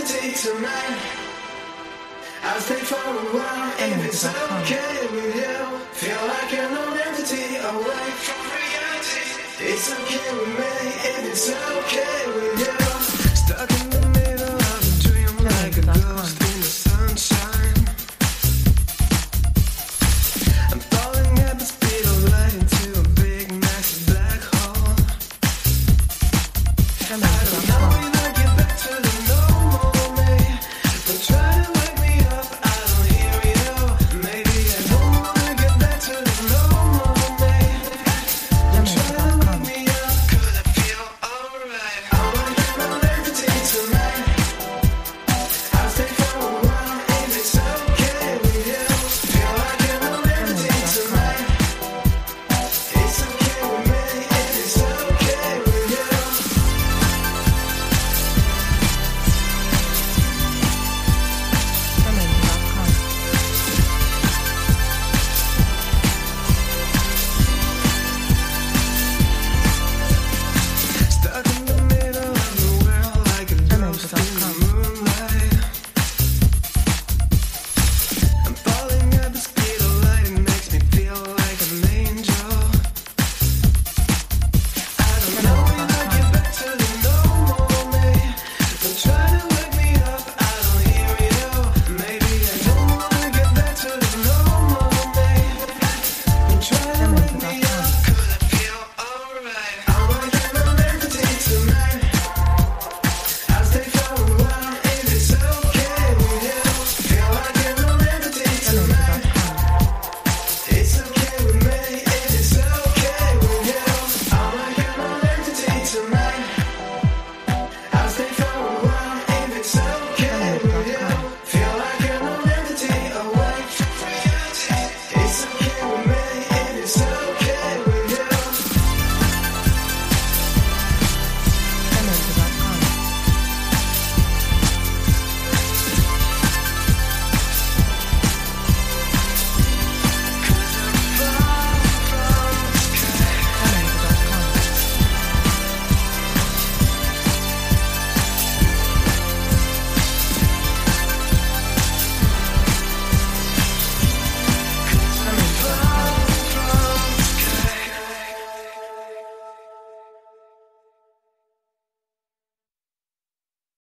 identity tonight. I'll stay for a while if it's okay with you. Feel like an identity away from reality. It's okay with me if it's okay with you.